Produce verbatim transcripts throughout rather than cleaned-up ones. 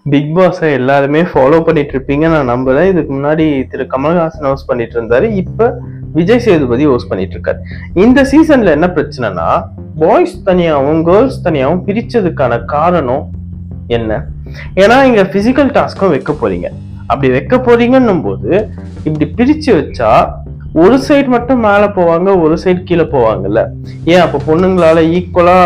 Big பாஸை எல்லாருமே follow பண்ணிட்டு இருப்பீங்க நான் நம்புறேன். இதுக்கு முன்னாடி திரு கமல்ஹாசன் ஹோஸ்ட் பண்ணிட்டு இருந்தாரு, இப்ப விஜய் சேதுபதி ஹோஸ்ட் பண்ணிட்டு இருக்காரு. இந்த சீசன்ல என்ன பிரச்சனைனா, பாய்ஸ் தனியாவும் கேர்ள்ஸ் தனியாவும் பிரிச்சதுக்கான காரணம் என்ன? ஏன்னா இங்க பிசிக்கல் டாஸ்க்கும் வைக்க போறீங்க. அப்படி வைக்க போறீங்கன்னும் போது இப்படி பிரிச்சு வச்சா ஒரு சைடு மட்டும் மேல போவாங்க, ஒரு சைடு கீழே போவாங்கல்ல. ஏன் அப்ப பொண்ணுங்களால ஈக்குவலா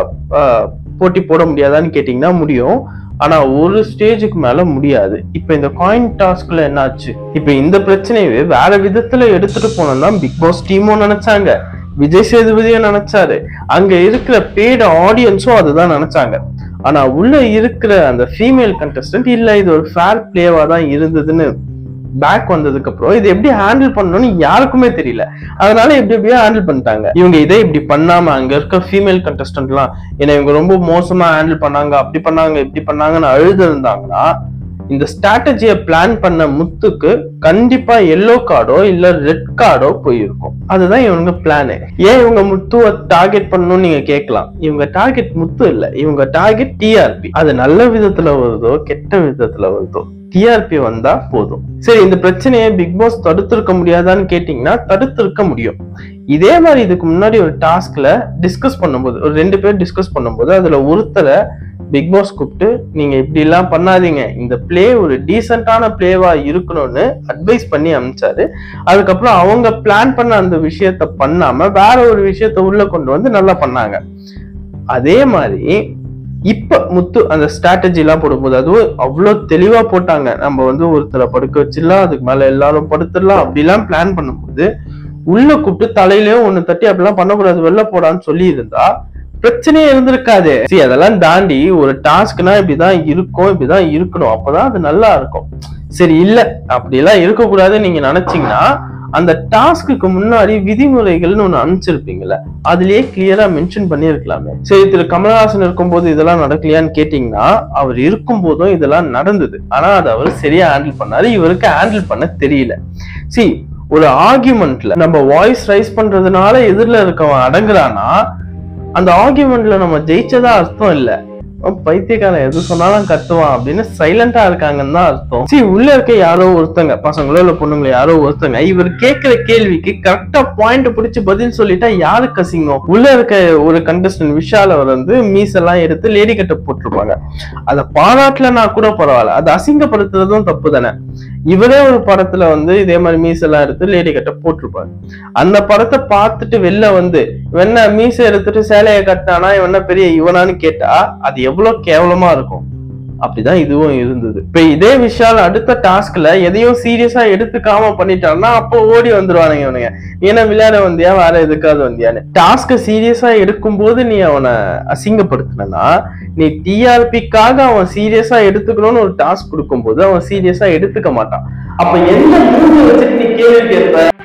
போட்டி போட முடியாதான்னு கேட்டீங்கன்னா முடியும். ஆனா ஒரு ஸ்டேஜுக்கு மேல முடியாது. இப்ப இந்த காயின் டாஸ்க்ல என்ன ஆச்சு? இப்ப இந்த பிரச்சனையவே வேற விதத்துல எடுத்துட்டு போனோம்னா பிக் பாஸ் டீமும் நினைச்சாங்க, விஜய் சேதுபதியும் நினைச்சாரு, அங்க இருக்கிற பேட் ஆடியன்ஸும் அதுதான் நினைச்சாங்க. ஆனா உள்ள இருக்கிற அந்த ஃபீமேல் கண்டஸ்டன்ட் இல்ல, இது ஒரு ஃபேர் பிளேவா தான் இருந்ததுன்னு பேக் வந்ததுக்கு அப்புறம் இது எப்படி ஹேண்டில் பண்ணணும்னு யாருக்குமே தெரியல. அதனால எப்படி எப்படியோ ஹேண்டில் பண்ணிட்டாங்க. இவங்க இதை இப்படி பண்ணாம அங்க இருக்க ஃபீமேல் கண்டஸ்டன்ட் எல்லாம் ஏன்னா இவங்க ரொம்ப மோசமா ஹேண்டில் பண்ணாங்க, அப்படி பண்ணாங்க இப்படி பண்ணாங்கன்னு அழுது இருந்தாங்கன்னா இந்த ஸ்ட்ராட்டஜியை பிளான் பண்ண முத்துக்கு கண்டிப்பா எல்லோ கார்டோ இல்ல ரெட் கார்டோ போயிருக்கும். அதுதான் இவங்க பிளானு. ஏன் இவங்க முத்துவை டார்கெட் பண்ணணும்னு நீங்க கேட்கலாம். இவங்க டார்கெட் முத்து இல்ல, இவங்க டார்கெட் டிஆர்பி. அது நல்ல விதத்துல வருதோ கெட்ட விதத்துல வருதோ டிஆர்பி வந்தா போதும். சரி, இந்த பிரச்சனையை பிக் பாஸ் தடுத்திருக்க முடியாதான்னு கேட்டீங்கன்னா தடுத்திருக்க முடியும். இதே மாதிரி இதுக்கு முன்னாடி ஒரு டாஸ்க்ல டிஸ்கஸ் பண்ணும்போது ஒரு ரெண்டு பேர் டிஸ்கஸ் பண்ணும்போது அதுல ஒருத்தரை பிக் பாஸ் கூப்பிட்டு நீங்க இப்படி எல்லாம் பண்ணாதீங்க, இந்த பிளே ஒரு டீசென்டான பிளேவா இருக்கணும்னு அட்வைஸ் பண்ணி அனுப்பிச்சாரு. அதுக்கப்புறம் அவங்க பிளான் பண்ண அந்த விஷயத்த பண்ணாம வேற ஒரு விஷயத்த உள்ள கொண்டு வந்து நல்லா பண்ணாங்க. அதே மாதிரி இப்ப முத்து அந்த ஸ்ட்ராட்டஜி எல்லாம் போடும்போது அதுவும் அவ்வளவு தெளிவா போட்டாங்க. நம்ம வந்து ஒருத்தரை படுக்க வச்சிடலாம், அதுக்கு மேல எல்லாரும் படுத்துடலாம், அப்படிலாம் பிளான் பண்ணும்போது உள்ள கூப்பிட்டு தலையிலயும் ஒண்ணு தட்டி அப்படிலாம் பண்ணக்கூடாது, வெளில போடான்னு சொல்லி இருந்தா பிரச்சனையே இருந்திருக்காது. சரி, அதெல்லாம் தாண்டி ஒரு டாஸ்க்னா இப்படிதான் இருக்கும், இப்படிதான் இருக்கணும், அப்பதான் அது நல்லா இருக்கும். சரி, இல்ல அப்படி எல்லாம் இருக்கக்கூடாதுன்னு நீங்க நினைச்சீங்கன்னா அந்த டாஸ்க்கு முன்னாடி விதிமுறைகள்னு ஒண்ணு அனுப்பிச்சிருப்பீங்கல்ல, அதுலயே கிளியரா மென்ஷன் பண்ணி இருக்கலாமே. சரி, திரு கமல்ஹாசன் இருக்கும்போது இதெல்லாம் நடக்கலையான்னு கேட்டீங்கன்னா அவர் இருக்கும் போதும் இதெல்லாம் நடந்தது. ஆனா அதை அவர் சரியா ஹேண்டில் பண்ணாரு, இவருக்கு ஹேண்டில் பண்ண தெரியல. சரி, ஒரு ஆர்கியூமெண்ட்ல நம்ம வாய்ஸ் ரைஸ் பண்றதுனால எதிரில இருக்கவன் அடங்குறானா அந்த ஆர்கியூமெண்ட்ல நம்ம ஜெயிச்சதா அர்த்தம் இல்ல. பைத்தியக்காரன் எது சொன்னாலும் கத்துவான் அப்படின்னு சைலண்டா இருக்காங்கன்னு தான் அர்த்தம். சரி, உள்ள இருக்க யாரோ ஒருத்தங்க, பசங்களோ இல்ல பொண்ணுங்களோ யாரோ ஒருத்தங்க இவர் கேட்கிற கேள்விக்கு கரெக்டா பாயிண்ட் பிடிச்சு பதில் சொல்லிட்டா யாருக்கு அசிங்கம்? உள்ள இருக்க ஒரு கண்டஸ்டன்ட் விஷால் அவர் வந்து மீசெல்லாம் எடுத்து லேடி கட்ட போட்டிருப்பாங்க. அதை பாராட்டலன்னா கூட பரவாயில்ல, அதை அசிங்கப்படுத்துறதும் தப்பு தானே. இவரே ஒரு படத்துல வந்து இதே மாதிரி மீசெல்லாம் எடுத்து லேடி கட்ட போட்டிருப்பாரு. அந்த படத்தை பார்த்துட்டு வெளில வந்து இவன மீசை எடுத்துட்டு சேலையை கட்டினானா இவன பெரிய இவனான்னு கேட்டா அது எவ்வளவு கேவலமா இருக்கும். அப்படிதான் இதுவும் இருந்தது. இப்ப இதே விஷயம் அடுத்த டாஸ்க்ல எதையும் சீரியஸா எடுத்துக்காம பண்ணிட்டான்னா அப்போ ஓடி வந்துருவானுங்க இவனுங்க, நீ என்ன விளையாட வந்தியா வேற எதுக்காவது வந்தியான்னு. டாஸ்க சீரியஸா எடுக்கும் போது நீ அவனை அசிங்கப்படுத்தினா நீ டிஆர்பிக்காக அவன் சீரியஸா எடுத்துக்கணும்னு ஒரு டாஸ்க் கொடுக்கும் போது அவன் சீரியஸா எடுத்துக்க மாட்டான். அப்ப எந்த மூணு வச்சுட்டு நீ கேள்வி கேட்ப?